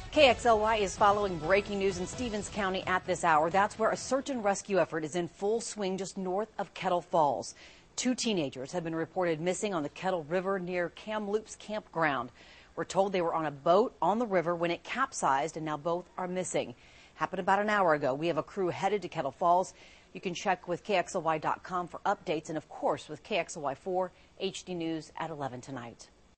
KXLY is following breaking news in Stevens County at this hour. That's where a search and rescue effort is in full swing just north of Kettle Falls. 2 teenagers have been reported missing on the Kettle River near Kamloops campground. We're told they were on a boat on the river when it capsized, and now both are missing. Happened about an hour ago. We have a crew headed to Kettle Falls. You can check with KXLY.com for updates and, of course, with KXLY4 HD News at 11 tonight.